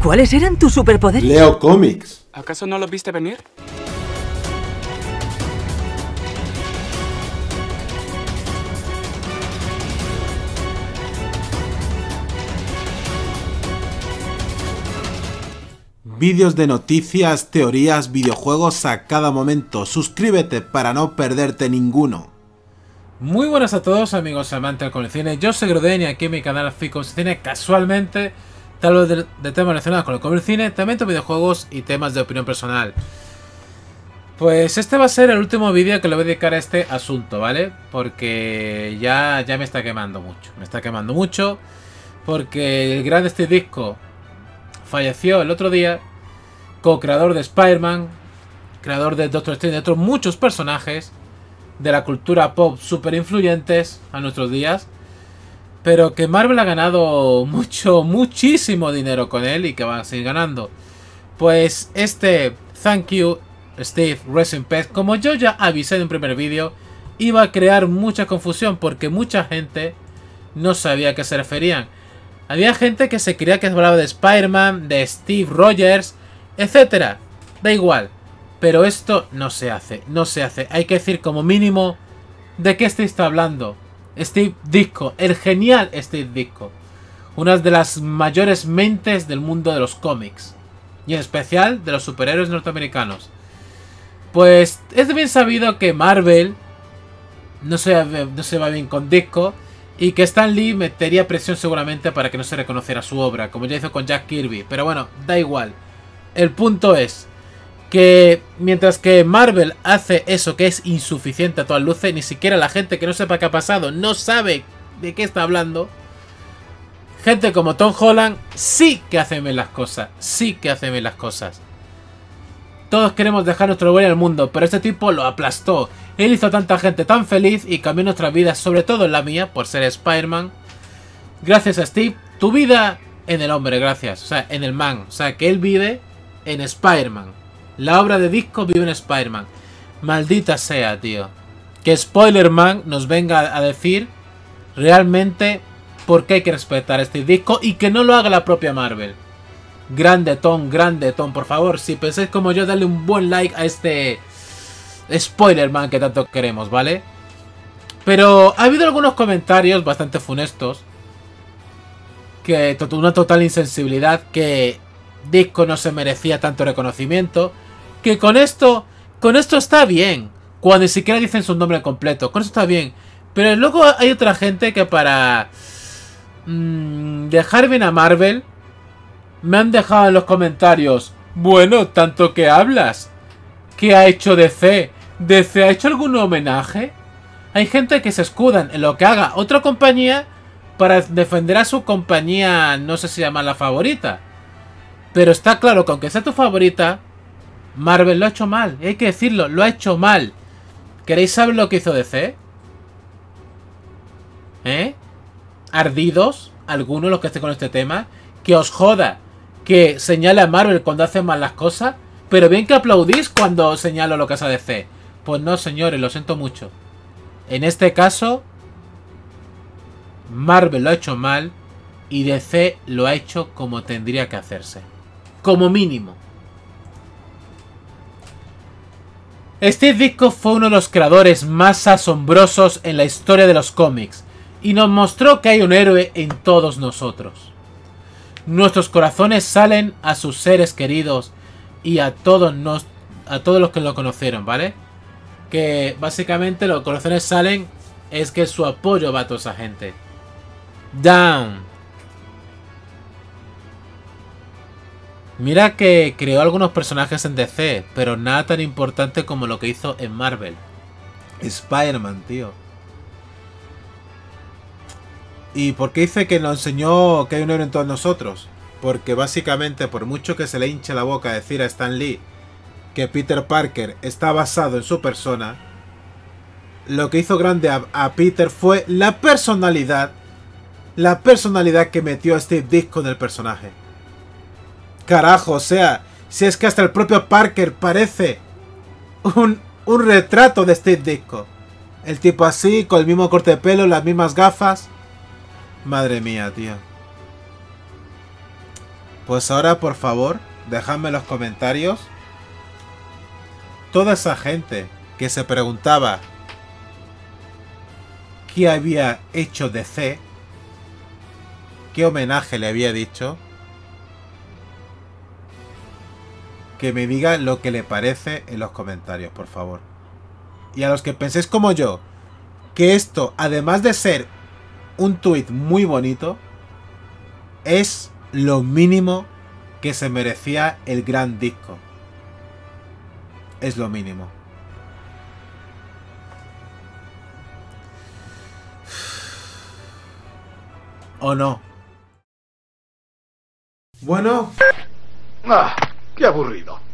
¿Cuáles eran tus superpoderes? Leo cómics. ¿Acaso no lo viste venir? Vídeos de noticias, teorías, videojuegos a cada momento. Suscríbete para no perderte ninguno. Muy buenas a todos amigos amantes del Cómic Cine. Yo soy Groden y aquí en mi canal Fico Cine casualmente te hablo de temas relacionados con el Cómic Cine, también de videojuegos y temas de opinión personal. Pues este va a ser el último vídeo que le voy a dedicar a este asunto, ¿vale? Porque ya me está quemando mucho. Me está quemando mucho porque el gran Steve Ditko falleció el otro día, co-creador de Spider-Man, creador de Doctor Strange y de otros muchos personajes de la cultura pop súper influyentes a nuestros días, pero que Marvel ha ganado muchísimo dinero con él y que va a seguir ganando. Pues este Thank You Steve, Rest in Peace, como yo ya avisé en un primer vídeo, iba a crear mucha confusión porque mucha gente no sabía a qué se referían. Había gente que se creía que hablaba de Spider-Man, de Steve Rogers, etcétera. Da igual. Pero esto no se hace, no se hace. Hay que decir como mínimo de qué Steve está hablando. Steve Ditko, el genial Steve Ditko. Una de las mayores mentes del mundo de los cómics. Y en especial de los superhéroes norteamericanos. Pues es bien sabido que Marvel no se va bien con Ditko. Y que Stan Lee metería presión seguramente para que no se reconociera su obra, como ya hizo con Jack Kirby. Pero bueno, da igual. El punto es que mientras que Marvel hace eso que es insuficiente a todas luces, ni siquiera la gente que no sepa qué ha pasado no sabe de qué está hablando. Gente como Tom Holland sí que hace bien las cosas. Sí que hace bien las cosas. Todos queremos dejar nuestro huella en el mundo, pero este tipo lo aplastó. Él hizo a tanta gente tan feliz y cambió nuestras vidas, sobre todo en la mía, por ser Spider-Man. Gracias a Steve, tu vida en el hombre, gracias. O sea, en el man. O sea, que él vive en Spider-Man. La obra de Ditko vive en Spider-Man. Maldita sea, tío. Que Spoiler-Man nos venga a decir realmente por qué hay que respetar a Steve Ditko y que no lo haga la propia Marvel. Grande Tom, por favor, si pensáis como yo, dale un buen like a este Spoiler-Man que tanto queremos, ¿vale? Pero ha habido algunos comentarios bastante funestos, que una total insensibilidad, que Ditko no se merecía tanto reconocimiento, que con esto está bien, cuando ni siquiera dicen su nombre completo, con esto está bien, pero luego hay otra gente que para dejar bien a Marvel, me han dejado en los comentarios, bueno, tanto que hablas. ¿Qué ha hecho DC? ¿DC ha hecho algún homenaje? Hay gente que se escudan en lo que haga otra compañía para defender a su compañía, no sé si llama la favorita. Pero está claro que aunque sea tu favorita, Marvel lo ha hecho mal. Y hay que decirlo, lo ha hecho mal. ¿Queréis saber lo que hizo DC? ¿Ardidos? Algunos los que estén con este tema. Que os joda que señale a Marvel cuando hace mal las cosas, pero bien que aplaudís cuando señalo lo que hace DC. Pues no, señores, lo siento mucho. En este caso, Marvel lo ha hecho mal y DC lo ha hecho como tendría que hacerse. Como mínimo. Steve Ditko fue uno de los creadores más asombrosos en la historia de los cómics y nos mostró que hay un héroe en todos nosotros. Nuestros corazones salen a sus seres queridos y a todos los que lo conocieron, ¿vale? Que básicamente los corazones salen es que su apoyo va a toda esa gente. Down. Mira que creó algunos personajes en DC, pero nada tan importante como lo que hizo en Marvel. Spider-Man, tío. ¿Y por qué dice que nos enseñó que hay un héroe en todos nosotros? Porque básicamente, por mucho que se le hinche la boca a decir a Stan Lee que Peter Parker está basado en su persona, lo que hizo grande a Peter fue la personalidad que metió a Steve Ditko en el personaje. Carajo, o sea, si es que hasta el propio Parker parece un retrato de Steve Ditko. El tipo así, con el mismo corte de pelo, las mismas gafas. Madre mía, tío. Pues ahora, por favor, dejadme en los comentarios toda esa gente que se preguntaba qué había hecho DC, qué homenaje le había dicho, que me diga lo que le parece en los comentarios, por favor. Y a los que penséis como yo, que esto, además de ser un tuit muy bonito, es lo mínimo que se merecía el gran disco. Es lo mínimo. ¿O no? Bueno. ¡Ah! ¡Qué aburrido!